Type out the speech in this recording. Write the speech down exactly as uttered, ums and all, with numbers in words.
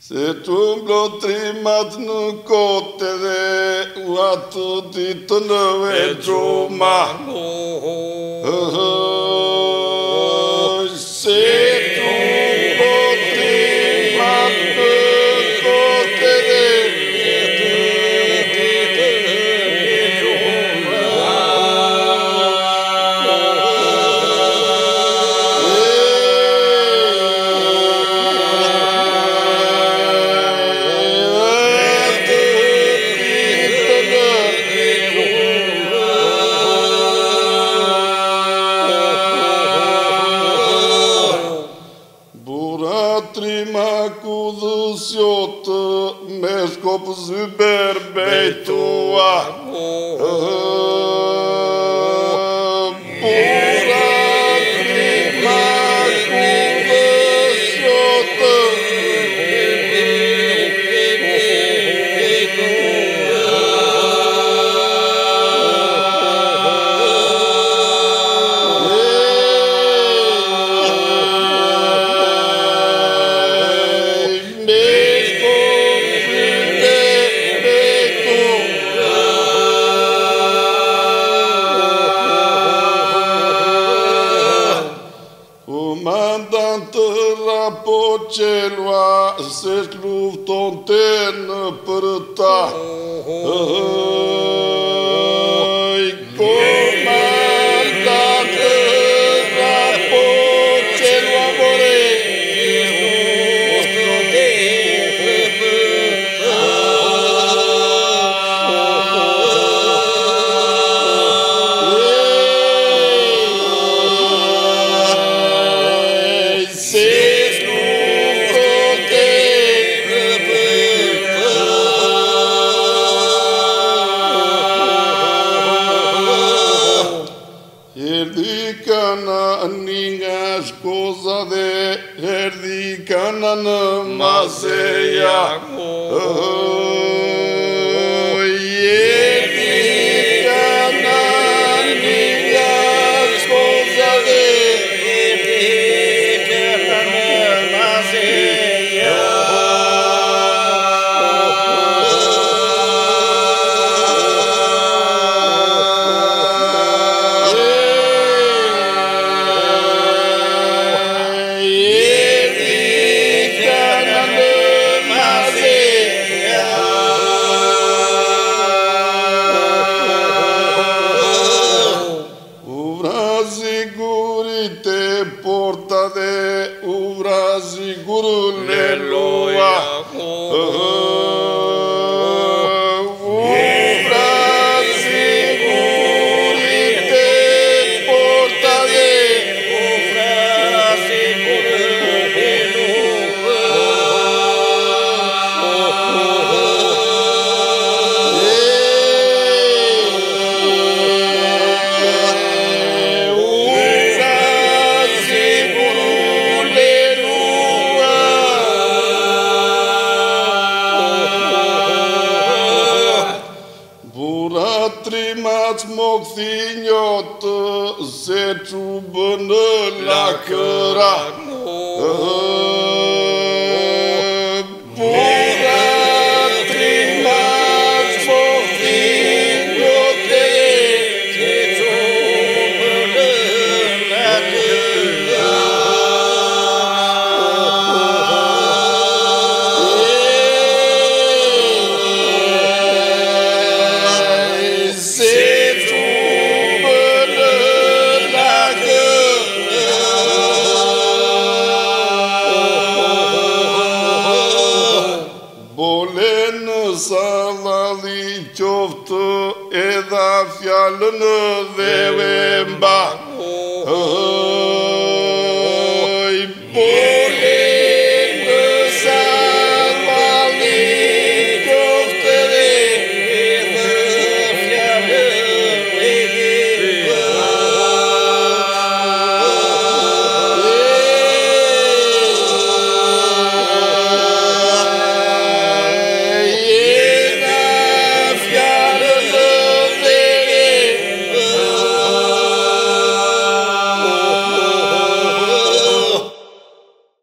Se tu mblotrimat në kote dhe u atë ditë në vegjuma. Se tu mblotrimat në kote dhe me skop zyber bejtua. Pura trima kudësjotë po qelua se lufton të në për ta. Komandat po qelua more nga shkoza dhe herdi kana në maseja. Herdi kana nga shkoza dhe herdi kana në maseja. Porta dhe u vrazi gurën e loja. U vrazi gurit e porta dhe u vrazi gurën e trimat më këthinjotë se qubë në lakëra. Pura trimat më këthinjotë se qubë në lakëra. Salali qoftë edha fjallën dhe vemba.